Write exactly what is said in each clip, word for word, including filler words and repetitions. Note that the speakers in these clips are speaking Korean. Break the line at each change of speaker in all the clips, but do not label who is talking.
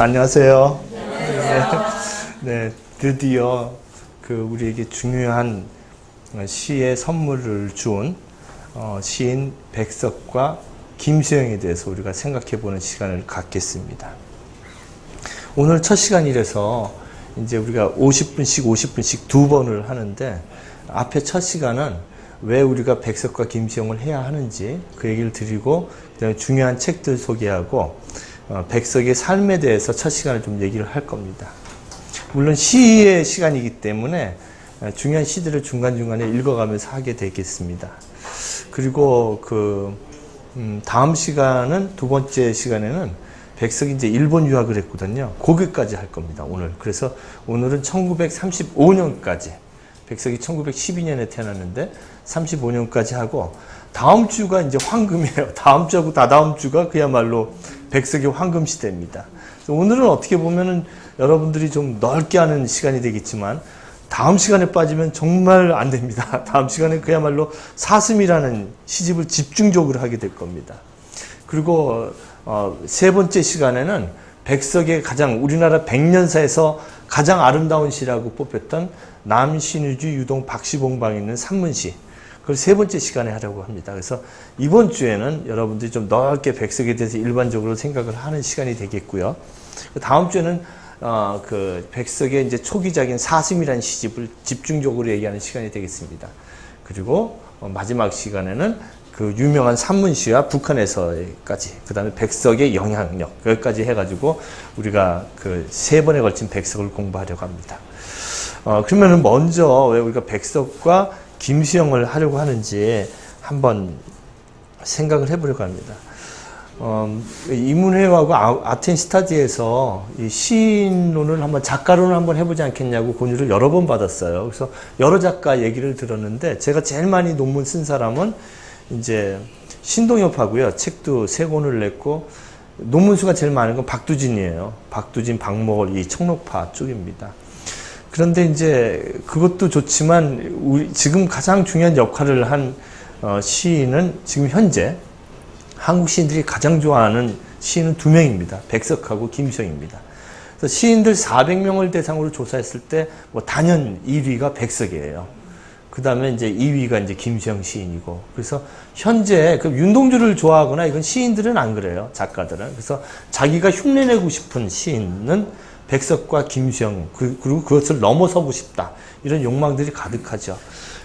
안녕하세요. 안녕하세요. 네, 드디어 그 우리에게 중요한 시의 선물을 준 어, 시인 백석과 김수영에 대해서 우리가 생각해 보는 시간을 갖겠습니다. 오늘 첫 시간이라서 이제 우리가 오십 분씩 오십 분씩 두 번을 하는데, 앞에 첫 시간은 왜 우리가 백석과 김수영을 해야 하는지 그 얘기를 드리고, 그다음에 중요한 책들 소개하고 어, 백석의 삶에 대해서 첫 시간을 좀 얘기를 할 겁니다. 물론 시의 시간이기 때문에 중요한 시들을 중간중간에 읽어가면서 하게 되겠습니다. 그리고 그 음, 다음 시간은, 두 번째 시간에는 백석이 이제 일본 유학을 했거든요. 거기까지 할 겁니다, 오늘. 그래서 오늘은 천구백삼십오 년까지, 백석이 천구백십이 년에 태어났는데 삼십오 년까지 하고, 다음 주가 이제 황금이에요. 다음 주하고 다다음 주가 그야말로 백석의 황금 시대입니다. 오늘은 어떻게 보면은 여러분들이 좀 넓게 하는 시간이 되겠지만, 다음 시간에 빠지면 정말 안 됩니다. 다음 시간에 그야말로 사슴이라는 시집을 집중적으로 하게 될 겁니다. 그리고 어, 세 번째 시간에는 백석의 가장, 우리나라 백년사에서 가장 아름다운 시라고 뽑혔던 남신의주 유동 박시봉방에 있는 산문시, 그걸 세 번째 시간에 하려고 합니다. 그래서 이번 주에는 여러분들이 좀 넓게 백석에 대해서 일반적으로 생각을 하는 시간이 되겠고요. 다음 주에는 어, 그 백석의 이제 초기작인 사슴이라는 시집을 집중적으로 얘기하는 시간이 되겠습니다. 그리고 어, 마지막 시간에는 그 유명한 산문시와 북한에서까지, 그 다음에 백석의 영향력, 여기까지 해가지고 우리가 그 세 번에 걸친 백석을 공부하려고 합니다. 어, 그러면은 먼저 왜 우리가 백석과 김수영을 하려고 하는지 한번 생각을 해보려고 합니다. 어, 이문회하고 아테네 스타디에서 이 시인론을 한번, 작가론을 한번 해보지 않겠냐고 권유를 여러 번 받았어요. 그래서 여러 작가 얘기를 들었는데, 제가 제일 많이 논문 쓴 사람은 이제 신동엽하고요. 책도 세 권을 냈고, 논문 수가 제일 많은 건 박두진이에요. 박두진, 박목월, 이 청록파 쪽입니다. 그런데 이제 그것도 좋지만, 우리 지금 가장 중요한 역할을 한 어, 시인은 지금 현재 한국 시인들이 가장 좋아하는 시인은 두 명입니다. 백석하고 김수영입니다. 그래서 시인들 사백 명을 대상으로 조사했을 때 뭐 단연 일 위가 백석이에요. 그 다음에 이제 이 위가 이제 김수영 시인이고, 그래서 현재 그 윤동주를 좋아하거나 이건 시인들은 안 그래요, 작가들은. 그래서 자기가 흉내내고 싶은 시인은 백석과 김수영, 그리고 그것을 넘어서고 싶다, 이런 욕망들이 가득하죠.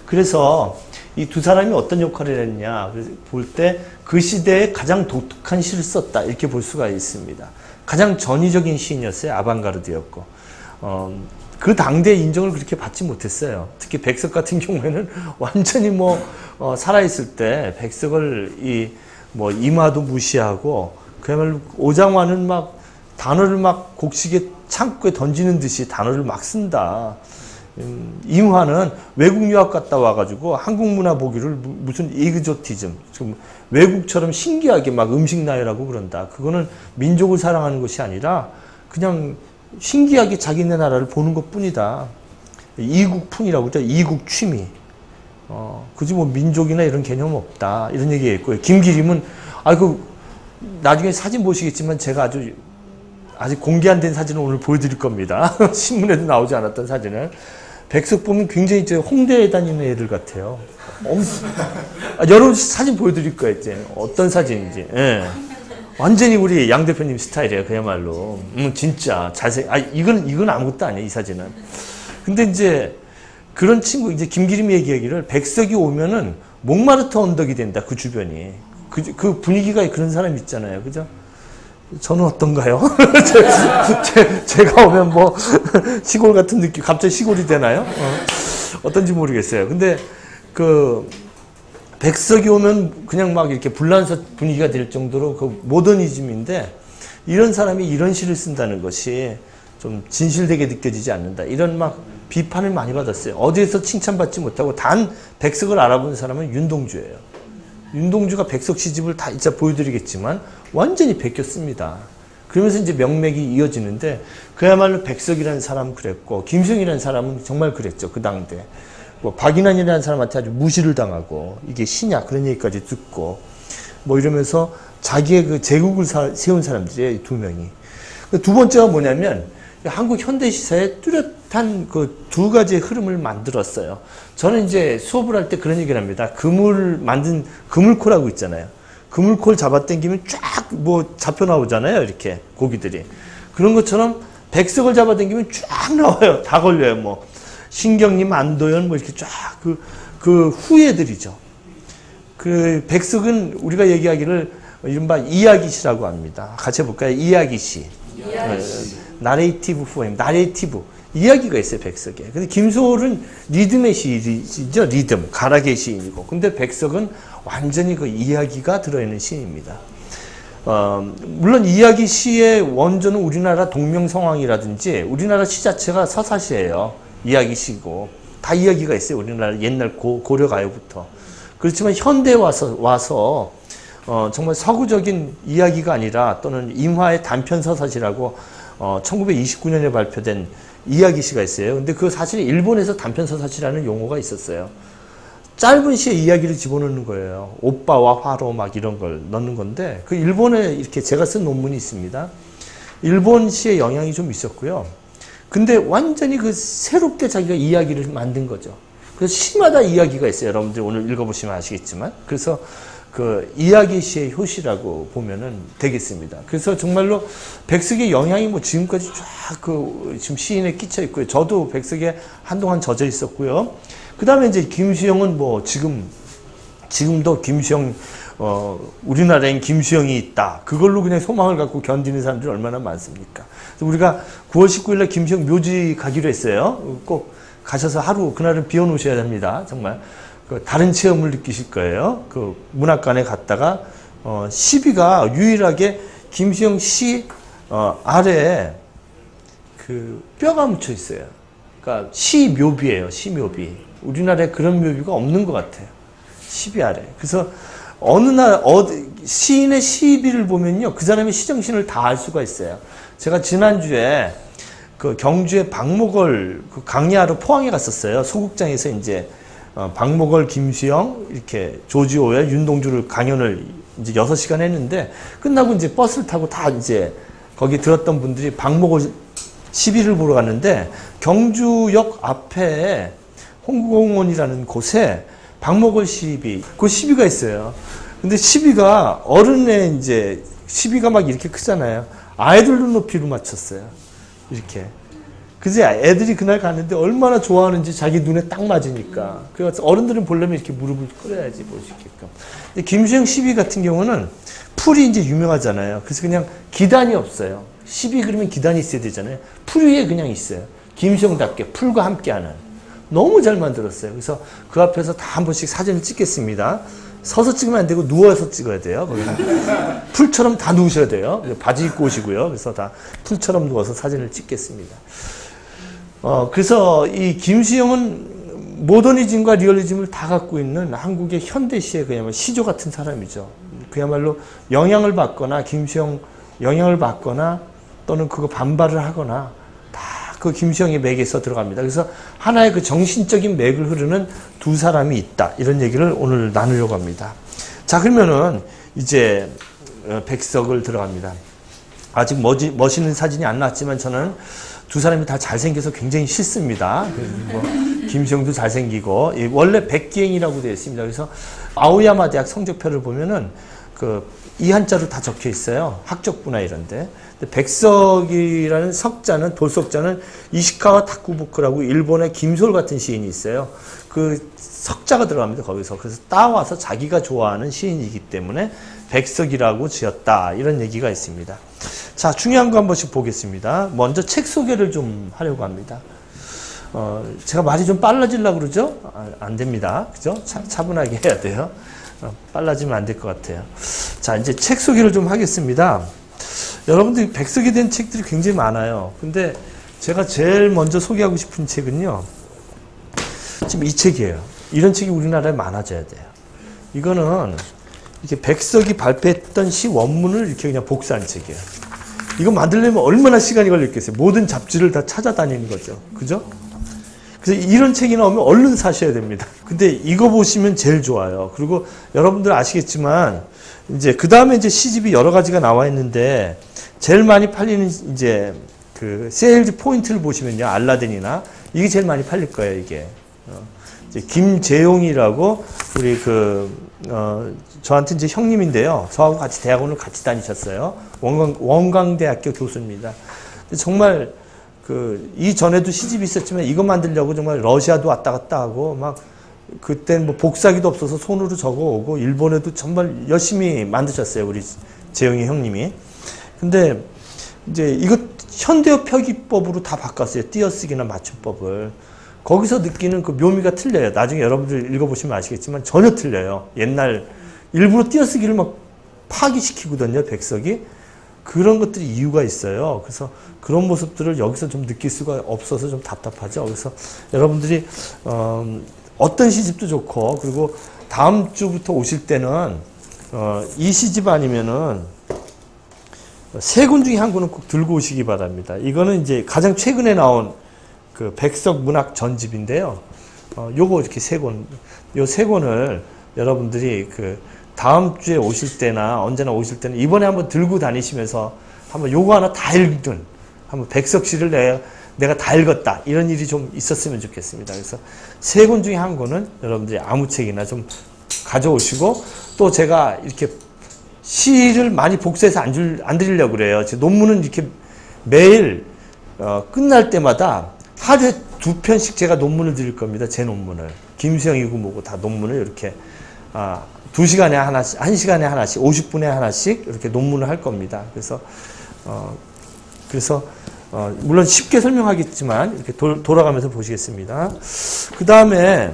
그래서 이 두 사람이 어떤 역할을 했냐 볼 때 그 시대에 가장 독특한 시를 썼다, 이렇게 볼 수가 있습니다. 가장 전위적인 시인이었어요. 아방가르드였고, 어, 그 당대 인정을 그렇게 받지 못했어요. 특히 백석 같은 경우에는 완전히 뭐 어, 살아있을 때 백석을 이 뭐 이마도 무시하고, 그야말로 오장환은 막 단어를 막 곡식에 창고에 던지는 듯이 단어를 막 쓴다. 음, 임화는 외국 유학 갔다 와가지고 한국 문화 보기를 무슨 이그조티즘, 좀 외국처럼 신기하게 막 음식 나열하고 그런다. 그거는 민족을 사랑하는 것이 아니라 그냥 신기하게 자기네 나라를 보는 것 뿐이다. 이국풍이라고 그러죠. 이국 취미. 어, 그지 뭐 민족이나 이런 개념 없다, 이런 얘기했고요. 김기림은, 아이고, 나중에 사진 보시겠지만 제가 아주 아직 공개 안 된 사진을 오늘 보여드릴 겁니다. 신문에도 나오지 않았던 사진을. 백석 보면 굉장히 이제 홍대에 다니는 애들 같아요. 엄... 아, 여러분 사진 보여드릴 거예요, 이제. 어떤 사진인지. 예. 완전히 우리 양 대표님 스타일이에요, 그야말로. 음, 진짜 잘생, 아, 이건, 이건 아무것도 아니에요, 이 사진은. 근데 이제 그런 친구, 이제 김기림이 얘기하기를 백석이 오면은 몽마르트 언덕이 된다, 그 주변이. 그, 그 분위기가 그런 사람 있잖아요, 그죠? 저는 어떤가요? 제, 제, 제가 오면 뭐 시골 같은 느낌, 갑자기 시골이 되나요? 어. 어떤지 모르겠어요. 근데 그 백석이 오면 그냥 막 이렇게 불란서 분위기가 될 정도로 그 모더니즘인데, 이런 사람이 이런 시를 쓴다는 것이 좀 진실되게 느껴지지 않는다, 이런 막 비판을 많이 받았어요. 어디에서 칭찬받지 못하고 단 백석을 알아본 사람은 윤동주예요. 윤동주가 백석 시집을 다 이제 보여드리겠지만 완전히 베꼈습니다. 그러면서 이제 명맥이 이어지는데, 그야말로 백석이라는 사람은 그랬고, 김수영이라는 사람은 정말 그랬죠, 그 당대. 뭐 박인환이라는 사람한테 아주 무시를 당하고, 이게 시냐 그런 얘기까지 듣고 뭐 이러면서 자기의 그 제국을 사, 세운 사람들이에요, 두 명이. 두 번째가 뭐냐면 한국 현대 시사의 뚜렷한 그 두 가지의 흐름을 만들었어요. 저는 이제 수업을 할 때 그런 얘기를 합니다. 그물 만든 그물코라고 있잖아요. 그물코를 잡아당기면 쫙 뭐 잡혀 나오잖아요. 이렇게 고기들이. 그런 것처럼 백석을 잡아당기면 쫙 나와요. 다 걸려요. 뭐 신경님, 안도현 뭐 이렇게 쫙 그 그 후예들이죠. 그 백석은 우리가 얘기하기를 이른바 이야기시라고 합니다. 같이 해볼까요? 이야기시. 이야기시. 나레이티브 포엠, 나레이티브. 이야기가 있어요, 백석에. 근데 김소월은 리듬의 시이죠, 리듬. 가락의 시인이고. 근데 백석은 완전히 그 이야기가 들어있는 시입니다. 어, 물론 이야기 시의 원조는 우리나라 동명성황이라든지 우리나라 시 자체가 서사시예요. 이야기 시고. 다 이야기가 있어요. 우리나라 옛날 고, 고려가요부터. 그렇지만 현대에 와서, 와서 어, 정말 서구적인 이야기가 아니라 또는 임화의 단편서사시라고 어, 천구백이십구 년에 발표된 이야기시가 있어요. 근데 그 사실 일본에서 단편서사시라는 용어가 있었어요. 짧은 시에 이야기를 집어넣는 거예요. 오빠와 화로 막 이런 걸 넣는 건데 그 일본에 이렇게 제가 쓴 논문이 있습니다. 일본 시의 영향이 좀 있었고요. 근데 완전히 그 새롭게 자기가 이야기를 만든 거죠. 그래서 시마다 이야기가 있어요. 여러분들 오늘 읽어보시면 아시겠지만. 그래서 그 이야기 시의 효시라고 보면은 되겠습니다. 그래서 정말로 백석의 영향이 뭐 지금까지 쫙 그 지금 시인에 끼쳐 있고요. 저도 백석에 한동안 젖어 있었고요. 그 다음에 이제 김수영은 뭐 지금, 지금도 김수영, 어, 우리나라엔 김수영이 있다. 그걸로 그냥 소망을 갖고 견디는 사람들이 얼마나 많습니까? 그래서 우리가 구월 십구일 날 김수영 묘지 가기로 했어요. 꼭 가셔서 하루, 그날은 비워 놓으셔야 됩니다. 정말. 그 다른 체험을 느끼실 거예요. 그 문학관에 갔다가, 어, 시비가 유일하게 김수영 시, 어, 아래에 그 뼈가 묻혀 있어요. 그러니까 시 묘비예요. 시 묘비. 우리나라에 그런 묘비가 없는 것 같아요. 시비 아래. 그래서 어느 날 어디 시인의 시비를 보면요, 그 사람의 시정신을 다 알 수가 있어요. 제가 지난주에 그 경주의 박목월 그 강야로 포항에 갔었어요. 소극장에서 이제 어, 박목월, 김수영, 이렇게 조지 오웰, 윤동주를 강연을 이제 여섯 시간 했는데 끝나고 이제 버스를 타고 다 이제 거기 들었던 분들이 박목월 시비를 보러 갔는데 경주역 앞에 홍구공원이라는 곳에 박목월 시비, 그 시비가 있어요. 근데 시비가 어른의 이제 시비가 막 이렇게 크잖아요. 아이들 눈높이로 맞췄어요. 이렇게. 그래서 애들이 그날 갔는데 얼마나 좋아하는지 자기 눈에 딱 맞으니까. 그래서 어른들은 보려면 이렇게 무릎을 꿇어야지 볼 수 있게끔. 근데 김수영 시비 같은 경우는 풀이 이제 유명하잖아요. 그래서 그냥 기단이 없어요. 시비 그러면 기단이 있어야 되잖아요. 풀 위에 그냥 있어요. 김수영답게 풀과 함께하는. 너무 잘 만들었어요. 그래서 그 앞에서 다 한 번씩 사진을 찍겠습니다. 서서 찍으면 안 되고 누워서 찍어야 돼요. 거기는 풀처럼 다 누우셔야 돼요. 바지 입고 오시고요. 그래서 다 풀처럼 누워서 사진을 찍겠습니다. 어, 그래서 이 김수영은 모더니즘과 리얼리즘을 다 갖고 있는 한국의 현대시의 그야말로 시조 같은 사람이죠. 그야말로 영향을 받거나 김수영 영향을 받거나 또는 그거 반발을 하거나 다 그 김수영의 맥에서 들어갑니다. 그래서 하나의 그 정신적인 맥을 흐르는 두 사람이 있다. 이런 얘기를 오늘 나누려고 합니다. 자, 그러면은 이제 백석을 들어갑니다. 아직 멋지, 멋있는 사진이 안 나왔지만 저는 두 사람이 다 잘생겨서 굉장히 싫습니다. 뭐 김수영도 잘생기고 원래 백기행이라고 되어 있습니다. 그래서 아오야마 대학 성적표를 보면은 그 이 한자로 다 적혀 있어요. 학적부나 이런데. 백석이라는 석자는 돌석자는 이시카와 타쿠보크라고 일본의 김솔 같은 시인이 있어요. 그 석자가 들어갑니다. 거기서. 그래서 따와서 자기가 좋아하는 시인이기 때문에 백석이라고 지었다. 이런 얘기가 있습니다. 자, 중요한 거 한 번씩 보겠습니다. 먼저 책 소개를 좀 하려고 합니다. 어, 제가 말이 좀 빨라지려고 그러죠? 아, 안 됩니다. 그죠? 차, 차분하게 해야 돼요. 어, 빨라지면 안 될 것 같아요. 자, 이제 책 소개를 좀 하겠습니다. 여러분들 백석이 된 책들이 굉장히 많아요. 근데 제가 제일 먼저 소개하고 싶은 책은요, 지금 이 책이에요. 이런 책이 우리나라에 많아져야 돼요. 이거는 이렇게 백석이 발표했던 시 원문을 이렇게 그냥 복사한 책이에요. 이거 만들려면 얼마나 시간이 걸렸겠어요. 모든 잡지를 다 찾아다니는 거죠. 그죠? 그래서 이런 책이 나오면 얼른 사셔야 됩니다. 근데 이거 보시면 제일 좋아요. 그리고 여러분들 아시겠지만 이제 그 다음에 이제 시집이 여러 가지가 나와 있는데 제일 많이 팔리는 이제 그 세일즈 포인트를 보시면요. 알라딘이나 이게 제일 많이 팔릴 거예요, 이게. 어, 이제 김재용이라고 우리 그, 어, 저한테 이제 형님인데요. 저하고 같이 대학원을 같이 다니셨어요. 원광, 원광대학교 교수입니다. 정말 그, 이전에도 시집이 있었지만 이거 만들려고 정말 러시아도 왔다 갔다 하고 막 그때 뭐 복사기도 없어서 손으로 적어 오고 일본에도 정말 열심히 만드셨어요. 우리 재용이 형님이. 근데 이제 이거 현대어 표기법으로 다 바꿨어요. 띄어쓰기나 맞춤법을. 거기서 느끼는 그 묘미가 틀려요. 나중에 여러분들 읽어보시면 아시겠지만 전혀 틀려요. 옛날 일부러 띄어쓰기를 막 파기시키거든요. 백석이. 그런 것들이 이유가 있어요. 그래서 그런 모습들을 여기서 좀 느낄 수가 없어서 좀 답답하죠. 그래서 여러분들이 어, 어떤 시집도 좋고 그리고 다음 주부터 오실 때는 어, 이 시집 아니면은 세 권 중에 한 권은 꼭 들고 오시기 바랍니다. 이거는 이제 가장 최근에 나온 그 백석 문학 전집인데요. 어, 요거 이렇게 세 권, 요 세 권을 여러분들이 그 다음 주에 오실 때나 언제나 오실 때는 이번에 한번 들고 다니시면서 한번 요거 하나 다 읽든 한번 백석시를 내가, 내가 다 읽었다. 이런 일이 좀 있었으면 좋겠습니다. 그래서 세 권 중에 한 권은 여러분들이 아무 책이나 좀 가져오시고 또 제가 이렇게 시를 많이 복사해서 안, 줄, 안 드리려고 그래요. 제 논문은 이렇게 매일 어, 끝날 때마다 하루에 두 편씩 제가 논문을 드릴 겁니다. 제 논문을. 김수영이고 뭐고 다 논문을 이렇게 아, 두 시간에 하나씩, 한 시간에 하나씩, 오십 분에 하나씩 이렇게 논문을 할 겁니다. 그래서 어, 그래서 어, 물론 쉽게 설명하겠지만 이렇게 도, 돌아가면서 보시겠습니다. 그 다음에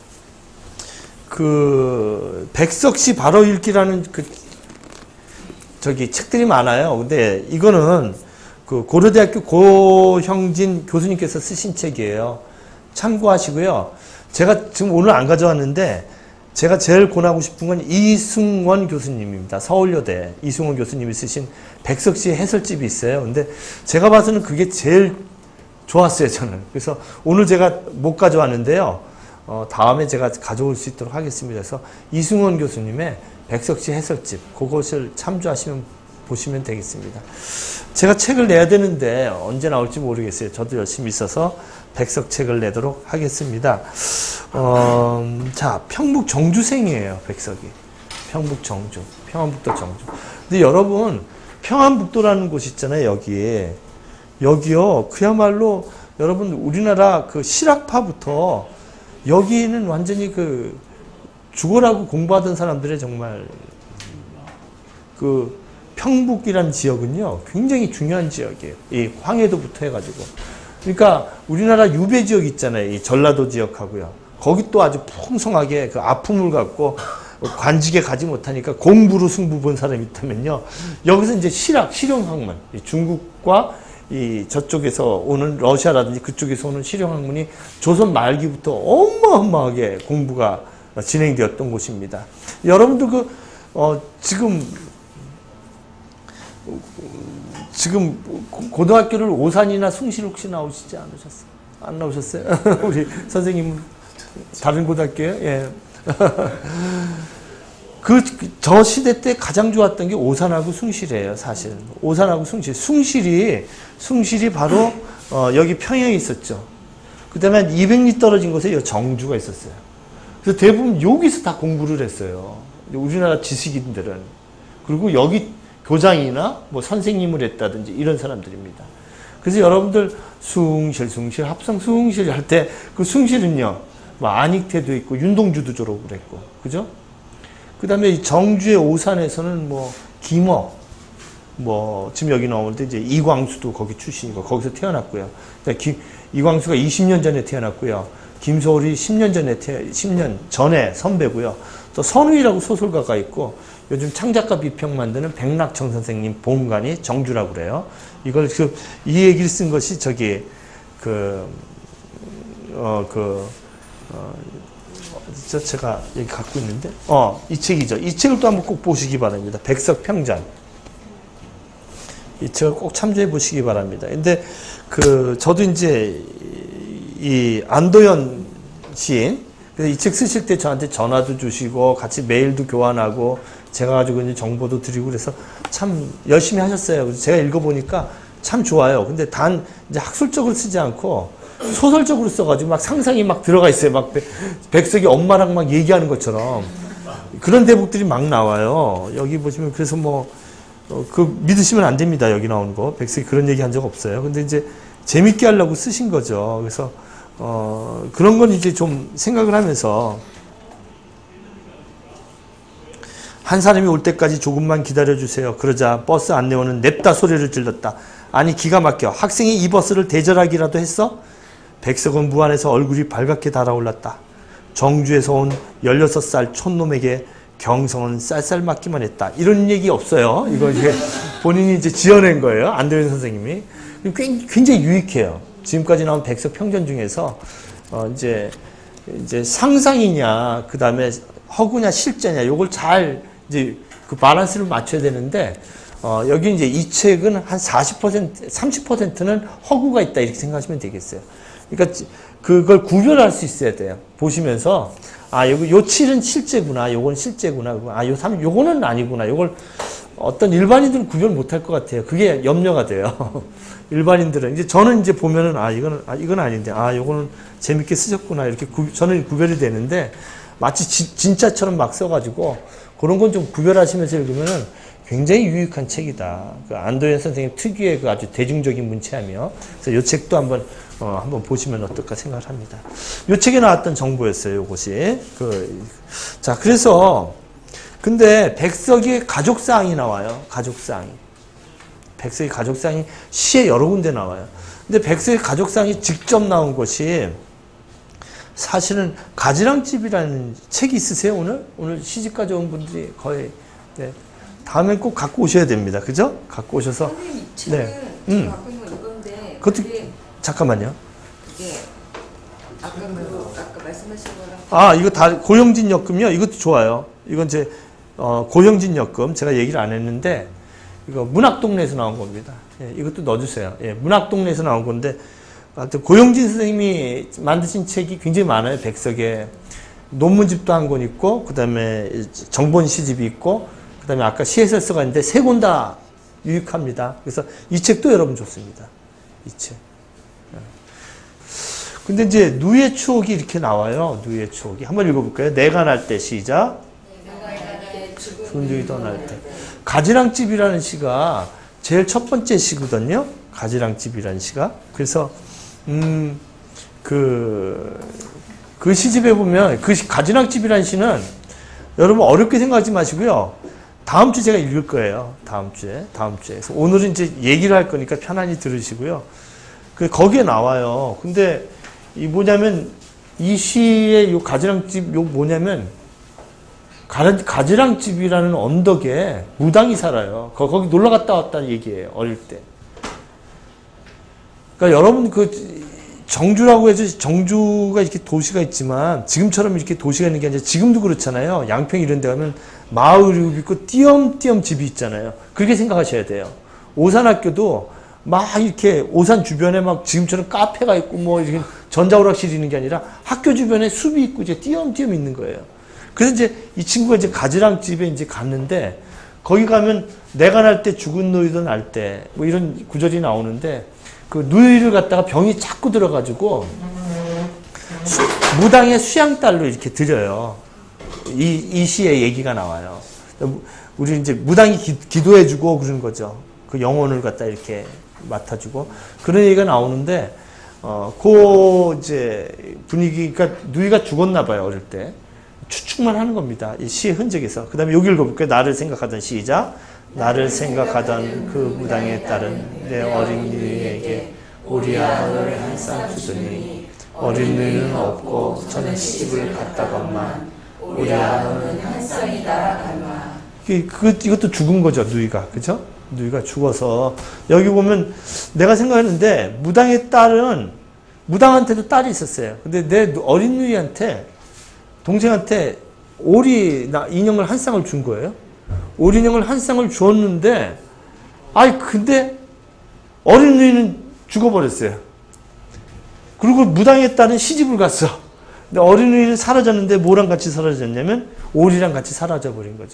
그 백석시 바로 읽기라는 그 저기 책들이 많아요. 근데 이거는 그 고려대학교 고형진 교수님께서 쓰신 책이에요. 참고하시고요. 제가 지금 오늘 안 가져왔는데 제가 제일 권하고 싶은 건 이승원 교수님입니다. 서울여대 이승원 교수님이 쓰신 백석시 해설집이 있어요. 근데 제가 봐서는 그게 제일 좋았어요, 저는. 그래서 오늘 제가 못 가져왔는데요. 어, 다음에 제가 가져올 수 있도록 하겠습니다. 그래서 이승원 교수님의 백석시 해설집, 그것을 참조하시면, 보시면 되겠습니다. 제가 책을 내야 되는데 언제 나올지 모르겠어요. 저도 열심히 있어서 백석 책을 내도록 하겠습니다. 어, 자, 평북 정주생이에요, 백석이. 평북 정주, 평안북도 정주. 근데 여러분, 평안북도라는 곳이 있잖아요, 여기에. 여기요, 그야말로 여러분, 우리나라 그 실학파부터 여기는 완전히 그 죽어라고 공부하던 사람들의 정말 그 평북이라는 지역은요 굉장히 중요한 지역이에요. 이 황해도부터 해가지고 그러니까 우리나라 유배 지역 있잖아요. 이 전라도 지역하고요. 거기 또 아주 풍성하게 그 아픔을 갖고 관직에 가지 못하니까 공부로 승부 본 사람이 있다면요. 여기서 이제 실학, 실용학문, 중국과 이 저쪽에서 오는 러시아라든지 그쪽에서 오는 실용학문이 조선 말기부터 어마어마하게 공부가 진행되었던 곳입니다. 여러분도 그, 어, 지금, 지금 고등학교를 오산이나 숭실 혹시 나오시지 않으셨어요? 안 나오셨어요? 우리 선생님은 다른 고등학교요? 예. 그, 저 시대 때 가장 좋았던 게 오산하고 숭실이에요, 사실. 오산하고 숭실. 숭실이, 숭실이 바로, 어, 여기 평양에 있었죠. 그 다음에 한 이백 리 떨어진 곳에 여기 정주가 있었어요. 그래서 대부분 여기서 다 공부를 했어요. 우리나라 지식인들은. 그리고 여기 교장이나 뭐 선생님을 했다든지 이런 사람들입니다. 그래서 여러분들 숭실, 숭실, 합성 숭실 할 때 그 숭실은요, 뭐 안익태도 있고 윤동주도 졸업을 했고, 그죠? 그 다음에 정주의 오산에서는 뭐 김어, 뭐 지금 여기 나오는데 이제 이광수도 거기 출신이고 거기서 태어났고요. 김, 이광수가 이십 년 전에 태어났고요. 김소월이 십 년 전에 태, 십 년 전에 선배고요. 또 선우이라고 소설가가 있고 요즘 창작가 비평 만드는 백낙청 선생님 본관이 정주라고 그래요. 이걸 그 이 얘기를 쓴 것이 저기 그 어 그 어, 저 제가 여기 갖고 있는데 어 이 책이죠. 이 책을 또 한번 꼭 보시기 바랍니다. 백석평전. 이 책을 꼭 참조해 보시기 바랍니다. 근데 그 저도 이제 이 안도현 시인 이 책 쓰실 때 저한테 전화도 주시고 같이 메일도 교환하고 제가 가지고 있는 정보도 드리고 그래서 참 열심히 하셨어요. 그래서 제가 읽어보니까 참 좋아요. 근데 단 이제 학술적으로 쓰지 않고 소설적으로 써가지고 막 상상이 막 들어가 있어요. 막 백석이 엄마랑 막 얘기하는 것처럼 그런 대목들이 막 나와요. 여기 보시면 그래서 뭐 그 믿으시면 안 됩니다. 여기 나오는 거 백석이 그런 얘기 한 적 없어요. 근데 이제 재밌게 하려고 쓰신 거죠. 그래서 어 그런 건 이제 좀 생각을 하면서 한 사람이 올 때까지 조금만 기다려주세요. 그러자 버스 안내원은 냅다 소리를 질렀다. 아니 기가 막혀. 학생이 이 버스를 대절하기라도 했어? 백석은 무안에서 얼굴이 발갛게 달아올랐다. 정주에서 온 열여섯 살 촌놈에게 경성은 쌀쌀 맞기만 했다. 이런 얘기 없어요. 이거 이제 본인이 이제 지어낸 거예요. 안도현 선생님이. 굉장히 유익해요. 지금까지 나온 백석 평전 중에서 어 이제 이제 상상이냐, 그 다음에 허구냐, 실제냐, 요걸 잘 이제 그 밸런스를 맞춰야 되는데, 어, 여기 이제 이 책은 한 사십 퍼센트, 삼십 퍼센트는 허구가 있다, 이렇게 생각하시면 되겠어요. 그러니까 그걸 구별할 수 있어야 돼요. 보시면서, 아, 요거, 요 칠은 실제구나, 요건 실제구나, 아, 요 삼, 요거는 아니구나, 요걸 어떤 일반인들은 구별 못할 것 같아요. 그게 염려가 돼요. 일반인들은. 이제 저는 이제 보면은, 아, 이거는, 아, 이건 아닌데, 아, 요거는 재밌게 쓰셨구나, 이렇게 구, 저는 구별이 되는데, 마치 지, 진짜처럼 막 써가지고, 그런 건 좀 구별하시면서 읽으면은 굉장히 유익한 책이다. 그 안도현 선생님 특유의 그 아주 대중적인 문체하며, 그래서 이 책도 한번, 어, 한번 보시면 어떨까 생각을 합니다. 이 책에 나왔던 정보였어요, 이것이. 그, 자, 그래서, 근데 백석의 가족사항이 나와요. 가족사항이. 백석의 가족사항이 시에 여러 군데 나와요. 근데 백석의 가족사항이 직접 나온 것이 사실은 가지랑집이라는 책이 있으세요, 오늘? 오늘 시집 가져온 분들이 거의, 네. 다음엔 꼭 갖고 오셔야 됩니다. 그죠? 갖고 오셔서.
선생님, 이 책은
네.
제가
음.
갖고 있는 건 이건데.
그것도,
그게,
잠깐만요.
그게, 아까 그, 아까 말씀하신 거랑.
아, 이거 다, 고영진 역금요? 이것도 좋아요. 이건 제, 어, 고영진 역금. 제가 얘기를 안 했는데, 이거 문학동네에서 나온 겁니다. 예, 이것도 넣어주세요. 예, 문학동네에서 나온 건데, 하여튼 고영진 선생님이 만드신 책이 굉장히 많아요. 백석에 논문집도 한 권 있고, 그 다음에 정본 시집이 있고, 그 다음에 아까 시해설서가 있는데 세 권 다 유익합니다. 그래서 이 책도 여러분 좋습니다. 이 책. 근데 이제 누이의 추억이 이렇게 나와요. 누이의 추억이. 한번 읽어볼까요? 내가 날 때 시작.
내가 날
죽은 누이 떠날 때. 가지랑집이라는 시가 제일 첫 번째 시거든요. 가지랑집이라는 시가. 그래서 음, 그, 그 시집에 보면, 그 시, 가지랑집이라는 시는 여러분 어렵게 생각하지 마시고요. 다음 주 제가 읽을 거예요. 다음 주에. 다음 주에. 그래서 오늘은 이제 얘기를 할 거니까 편안히 들으시고요. 그, 거기에 나와요. 근데, 이 뭐냐면, 이 시의 요 가지랑집, 요 뭐냐면, 가, 가지랑집이라는 언덕에 무당이 살아요. 거, 거기 놀러 갔다 왔다는 얘기예요. 어릴 때. 그러니까 여러분 그 정주라고 해서 정주가 이렇게 도시가 있지만 지금처럼 이렇게 도시가 있는 게 아니라 지금도 그렇잖아요. 양평 이런 데 가면 마을이 있고 띄엄띄엄 집이 있잖아요. 그렇게 생각하셔야 돼요. 오산학교도 막 이렇게 오산 주변에 막 지금처럼 카페가 있고 뭐 이렇게 전자오락실이 있는 게 아니라 학교 주변에 숲이 있고 이제 띄엄띄엄 있는 거예요. 그래서 이제 이 친구가 이제 가지랑집에 이제 갔는데 거기 가면 내가 날 때 죽은 누이도 날 때 뭐 이런 구절이 나오는데 그 누이를 갖다가 병이 자꾸 들어가지고 수, 무당의 수양딸로 이렇게 드려요. 이, 이 시의 얘기가 나와요. 우리 이제 무당이 기, 기도해주고 그런 거죠. 그 영혼을 갖다 이렇게 맡아주고 그런 얘기가 나오는데 어, 그 이제 분위기가 누이가 죽었나 봐요 어릴 때 추측만 하는 겁니다. 이 시의 흔적에서. 그 다음에 여기 읽어볼게요. 나를 생각하던 시작. 나를 생각하던 그 무당의 딸은 내 어린 누이에게 오리아를 한 쌍 주더니 어린 누이는 없고 저는 시집을 갔다건만 오리아는 한 쌍이 날아가마. 그, 이것도 죽은 거죠. 누이가. 그죠? 누이가 죽어서 여기 보면 내가 생각했는데 무당의 딸은 무당한테도 딸이 있었어요. 근데 내 어린 누이한테 동생한테 오리 인형을 한 쌍을 준 거예요. 오리 인형을 한 쌍을 주었는데 아이 근데 어린 누이는 죽어버렸어요. 그리고 무당의 딸은 시집을 갔어. 근데 어린 누이는 사라졌는데 뭐랑 같이 사라졌냐면 오리랑 같이 사라져버린 거죠.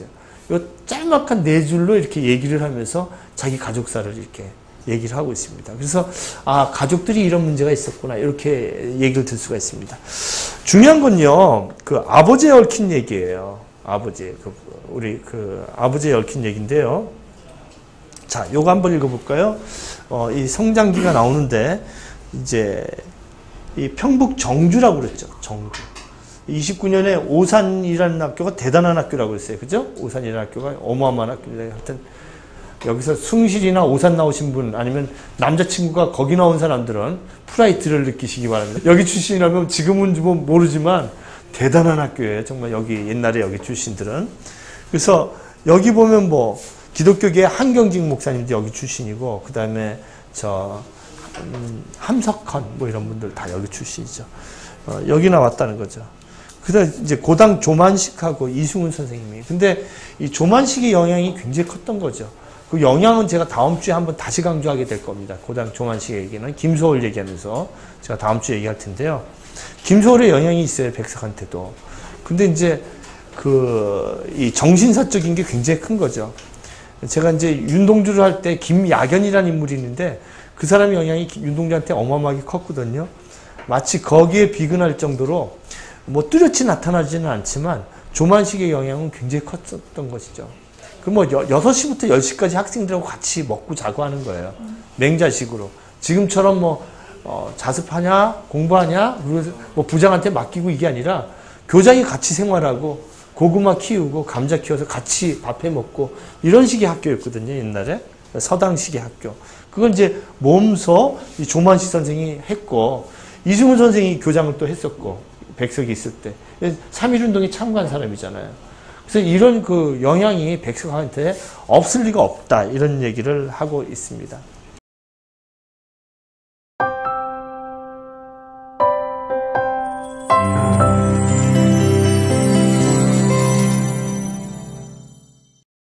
요 짤막한 네 줄로 이렇게 얘기를 하면서 자기 가족사를 이렇게 얘기를 하고 있습니다. 그래서 아, 가족들이 이런 문제가 있었구나 이렇게 얘기를 들 수가 있습니다. 중요한 건요, 그 아버지에 얽힌 얘기예요. 아버지, 그 우리 그 아버지에 얽힌 얘기인데요. 자, 요거 한번 읽어볼까요? 어, 이 성장기가 나오는데 이제 이 평북 정주라고 그랬죠. 정주. 이십구 년에 오산이라는 학교가 대단한 학교라고 그랬어요. 그죠? 오산이라는 학교가 어마어마한 학교인데 하여튼 여기서 숭실이나 오산 나오신 분 아니면 남자친구가 거기 나온 사람들은 프라이드를 느끼시기 바랍니다. 여기 출신이라면 지금은 좀 모르지만 대단한 학교예요. 정말 여기 옛날에 여기 출신들은. 그래서 여기 보면 뭐 기독교계 한경직 목사님도 여기 출신이고 그 다음에 저 음, 함석헌 뭐 이런 분들 다 여기 출신이죠. 어, 여기 나왔다는 거죠. 그다음 이제 고당 조만식하고 이승훈 선생님이. 근데 이 조만식의 영향이 굉장히 컸던 거죠. 그 영향은 제가 다음 주에 한번 다시 강조하게 될 겁니다. 고당 조만식의 얘기는 김소월 얘기하면서 제가 다음 주에 얘기할 텐데요. 김소월의 영향이 있어요, 백석한테도. 근데 이제 그 이 정신사적인 게 굉장히 큰 거죠. 제가 이제 윤동주를 할 때 김야견이라는 인물이 있는데 그 사람의 영향이 윤동주한테 어마어마하게 컸거든요. 마치 거기에 비근할 정도로 뭐 뚜렷이 나타나지는 않지만 조만식의 영향은 굉장히 컸었던 것이죠. 그 뭐 여섯 시부터 열 시까지 학생들하고 같이 먹고 자고 하는 거예요. 맹자식으로. 지금처럼 뭐 어, 자습하냐 공부하냐 그래서 뭐 부장한테 맡기고 이게 아니라 교장이 같이 생활하고 고구마 키우고 감자 키워서 같이 밥해 먹고 이런 식의 학교였거든요. 옛날에 서당식의 학교. 그건 이제 몸소 이 조만식 선생이 했고 이승훈 선생이 교장을 또 했었고 백석이 있을 때 삼일운동에 참가한 사람이잖아요. 그래서 이런 그 영향이 백석한테 없을 리가 없다 이런 얘기를 하고 있습니다.